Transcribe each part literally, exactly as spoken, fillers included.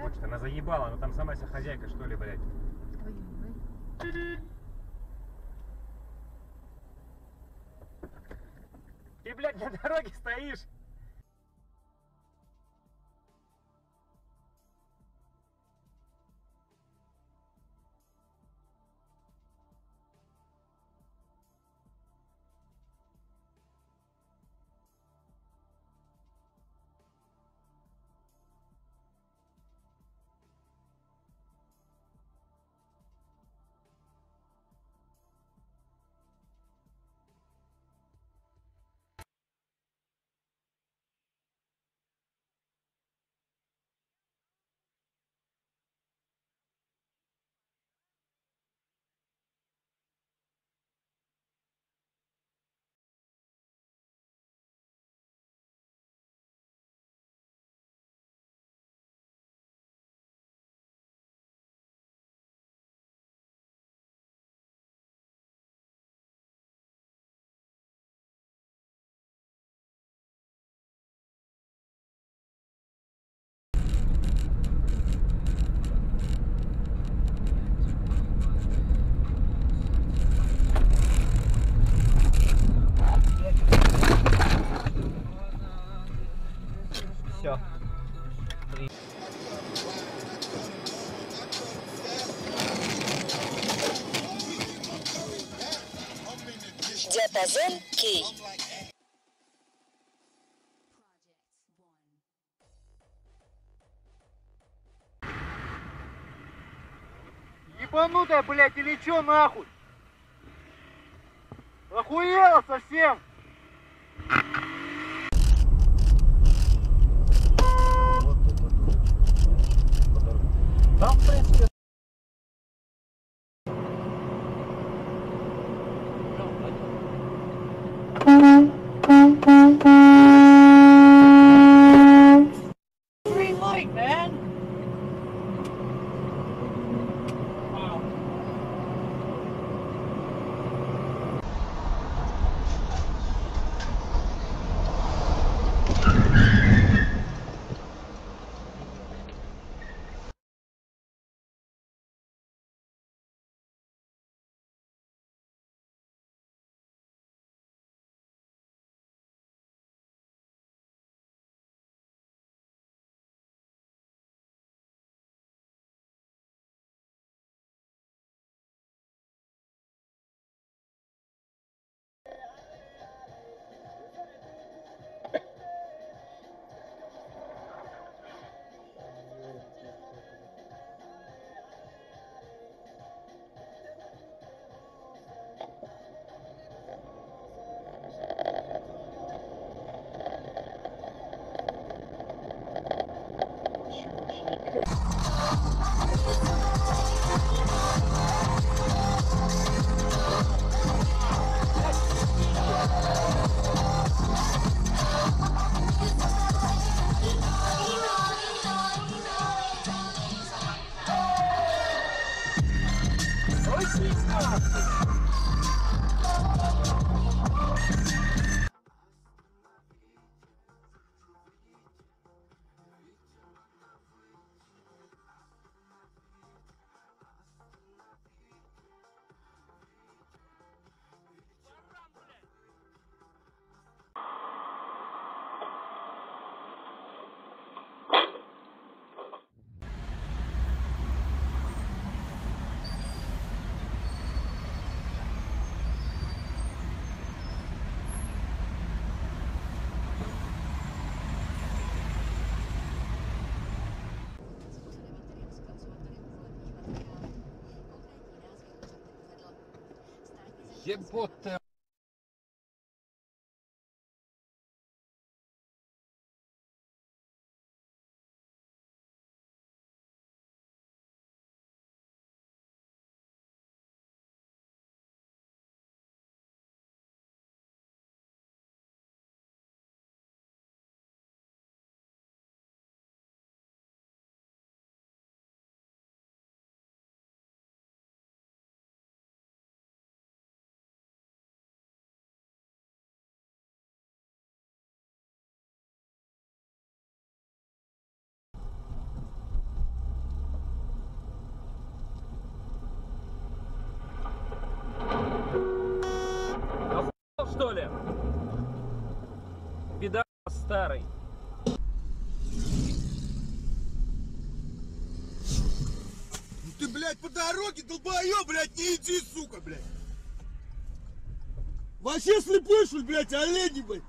хочет. Она заебала, но там сама себя хозяйка, что ли, блядь. Ты, блядь, на дороге стоишь. Все. Диапазон Кей. Ебанутая, блядь, или чё нахуй? Охуела совсем? Да, в принципе. Green light, man. Wow. Ебать. что ли? Пидор старый. Ну ты, блядь, по дороге, долбоёб, блядь, не иди, сука, блядь. Вообще слепой, что ли, блядь, олени, блядь.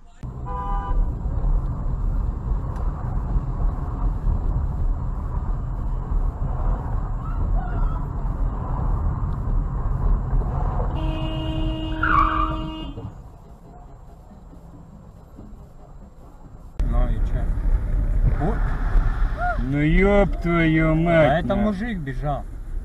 Ну и че? Вот. Ну ёб твою мать. А это на. мужик бежал.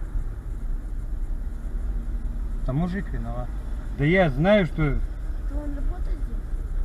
Это мужик виноват. Да я знаю, что... Он работает здесь?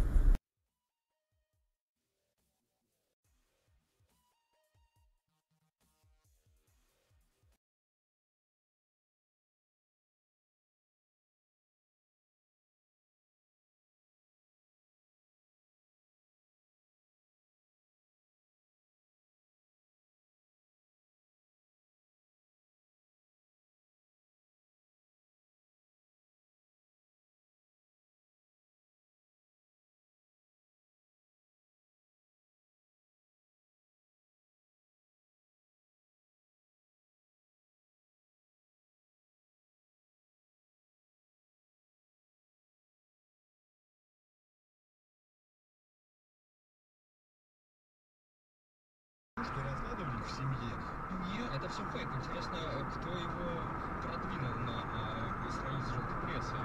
Что разгадывали в семье. Нет, это все фейк. Интересно, кто его продвинул на э, странице желтой прессы.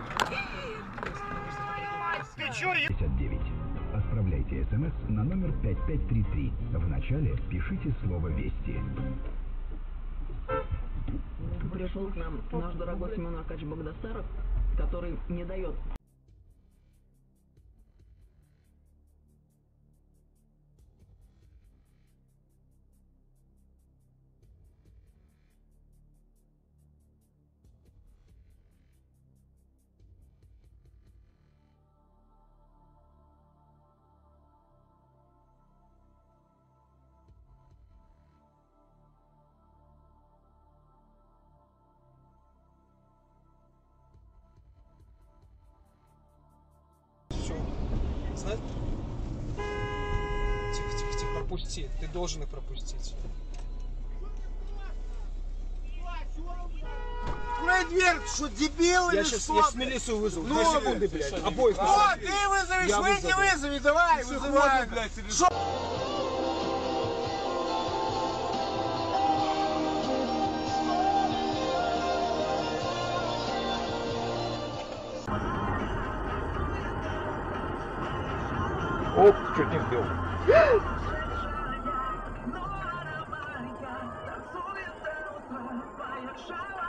Ты чё, е... пятьдесят девять. Отправляйте смс на номер пять пять три три. В начале пишите слово «Вести». Пришел к нам наш дорогой Семен Аркадьевич Богдасаров, который не дает. Знать? Тихо, тихо, тихо, пропусти. Ты должен их пропустить. Открой дверь, ты что, дебил Я или сейчас, что, я сейчас блядь? милицию вызову. Ну, Две секунды, блядь. Обоих О, вызову. ты вызовешь, Я вызови, вызову. вызови, давай, вызывай. блядь, или Шо? Оп, чуть не сбил. Твоя шала